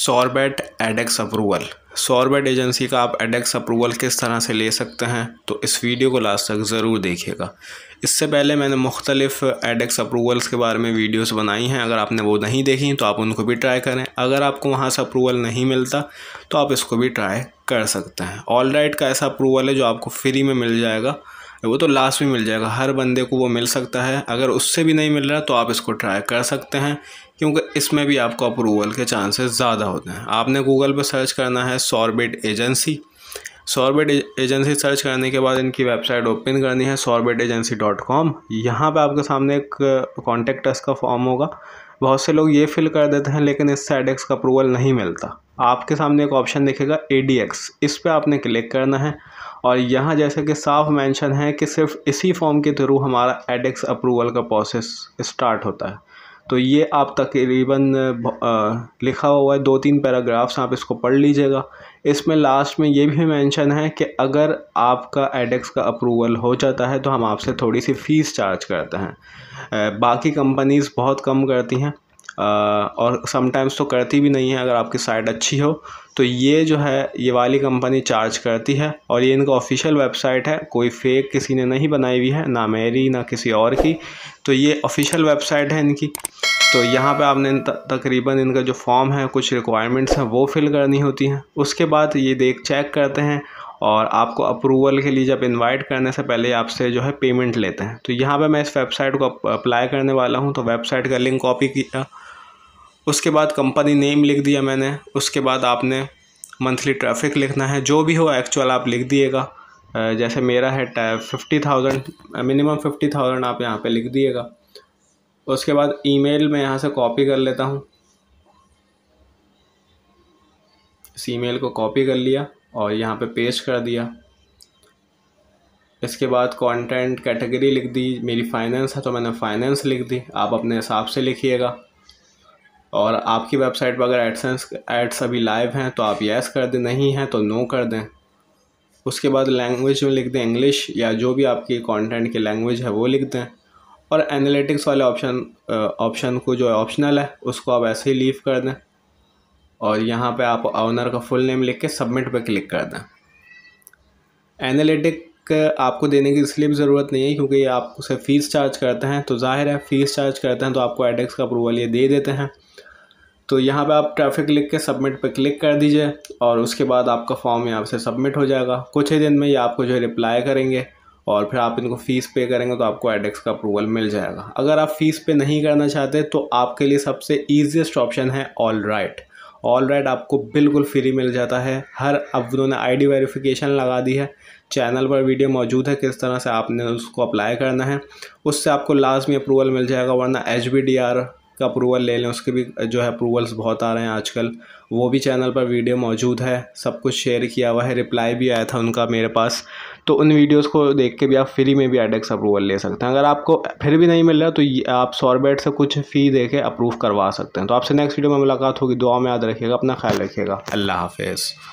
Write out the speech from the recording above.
सॉरबेट एडेक्स approval. सॉरबेट agency का आप एडेक्स approval किस तरह से ले सकते हैं, तो इस वीडियो को लास्ट तक ज़रूर देखिएगा। इससे पहले मैंने मुख्तलिफ़ एडेक्स अप्रूवल्स के बारे में वीडियोस बनाई हैं। अगर आपने वो नहीं देखी तो आप उनको भी ट्राई करें। अगर आपको वहाँ से अप्रूवल नहीं मिलता तो आप इसको भी ट्राई कर सकते हैं। ऑलराइट का ऐसा अप्रूवल है जो आपको फ्री में मिल जाएगा, वो तो लास्ट में मिल जाएगा, हर बंदे को वो मिल सकता है। अगर उससे भी नहीं मिल रहा तो आप इसको ट्राई कर सकते हैं, क्योंकि इसमें भी आपको अप्रूवल के चांसेस ज़्यादा होते हैं। आपने गूगल पर सर्च करना है sorbet agency. Sorbet agency search करने के बाद इनकी वेबसाइट ओपन करनी है sorbetegency.com। यहाँ पे आपके सामने एक कॉन्टेक्ट अस का फॉर्म होगा। बहुत से लोग ये फिल कर देते हैं, लेकिन इससे एडेक्स का अप्रूवल नहीं मिलता। आपके सामने एक ऑप्शन दिखेगा ADX, इस पर आपने क्लिक करना है। और यहाँ जैसे कि साफ मेंशन है कि सिर्फ इसी फॉर्म के थ्रू हमारा एडेक्स अप्रूवल का प्रोसेस स्टार्ट होता है। तो ये आप तकरीबन लिखा हुआ है 2-3 पैराग्राफ्स, आप इसको पढ़ लीजिएगा। इसमें लास्ट में ये भी मेंशन है कि अगर आपका एडेक्स का अप्रूवल हो जाता है तो हम आपसे थोड़ी सी फ़ीस चार्ज करते हैं। बाकी कंपनीज़ बहुत कम करती हैं और समटाइम्स तो करती भी नहीं है। अगर आपकी साइट अच्छी हो तो ये जो है ये वाली कंपनी चार्ज करती है, और ये इनका ऑफिशियल वेबसाइट है, कोई फेक किसी ने नहीं बनाई हुई है, ना मेरी ना किसी और की। तो ये ऑफिशियल वेबसाइट है इनकी। तो यहाँ पे आपने तकरीबन इनका जो फॉर्म है, कुछ रिक्वायरमेंट्स हैं वो फिल करनी होती हैं। उसके बाद ये चेक करते हैं, और आपको अप्रूवल के लिए जब इनवाइट करने से पहले आपसे जो है पेमेंट लेते हैं। तो यहाँ पे मैं इस वेबसाइट को अप्लाई करने वाला हूँ, तो वेबसाइट का लिंक कॉपी किया, उसके बाद कंपनी नेम लिख दिया मैंने। उसके बाद आपने मंथली ट्रैफिक लिखना है, जो भी हो एक्चुअल आप लिख दिएगा। जैसे मेरा है 50,000, मिनिमम 50,000 आप यहाँ पे लिख दिएगा। उसके बाद ईमेल मैं यहाँ से कॉपी कर लेता हूँ। इस ईमेल को कॉपी कर लिया और यहाँ पे पेस्ट कर दिया। इसके बाद कंटेंट कैटेगरी लिख दी, मेरी फाइनेंस है तो मैंने फाइनेंस लिख दी, आप अपने हिसाब से लिखिएगा। और आपकी वेबसाइट पर अगर एडसेंस एड्स अभी लाइव हैं तो आप यस कर दें, नहीं हैं तो नो कर दें। उसके बाद लैंग्वेज में लिख दें इंग्लिश, या जो भी आपकी कंटेंट की लैंग्वेज है वो लिख दें। और एनालिटिक्स वाले ऑप्शन को जो ऑप्शनल है उसको आप ऐसे ही लीव कर दें। और यहाँ पे आप ऑनर का फुल नेम लिख के सबमिट पे क्लिक कर दें। एनालिटिक आपको देने की इसलिए भी ज़रूरत नहीं है क्योंकि ये आपसे फ़ीस चार्ज करते हैं, तो जाहिर है फ़ीस चार्ज करते हैं तो आपको एडेक्स का अप्रूवल ये दे देते हैं। तो यहाँ पे आप ट्रैफिक लिख के सबमिट पे क्लिक कर दीजिए, और उसके बाद आपका फॉर्म यहाँ से सबमिट हो जाएगा। कुछ ही दिन में ये आपको जो रिप्लाई करेंगे, और फिर आप इनको फ़ीस पे करेंगे तो आपको एडेक्स का अप्रूवल मिल जाएगा। अगर आप फ़ीस पे नहीं करना चाहते तो आपके लिए सबसे ईजीएस्ट ऑप्शन है ऑलराइट। ऑलराइट आपको बिल्कुल फ्री मिल जाता है। अब उन्होंने ID वेरिफिकेशन लगा दी है, चैनल पर वीडियो मौजूद है किस तरह से आपने उसको अप्लाई करना है, उससे आपको लाजमी अप्रूवल मिल जाएगा। वरना HBDR का अप्रूवल ले लें, उसके भी जो है अप्रूवल्स बहुत आ रहे हैं आजकल, वो भी चैनल पर वीडियो मौजूद है, सब कुछ शेयर किया हुआ है, रिप्लाई भी आया था उनका मेरे पास। तो उन वीडियोस को देख के भी आप फ्री में भी एडेक्स अप्रूवल ले सकते हैं। अगर आपको फिर भी नहीं मिल रहा तो आप सॉरबेट से कुछ फ़ी दे के अप्रूव करवा सकते हैं। तो आपसे नेक्स्ट वीडियो में मुलाकात होगी। दुआ में याद रखिएगा, अपना ख्याल रखिएगा। अल्लाह हाफिज़।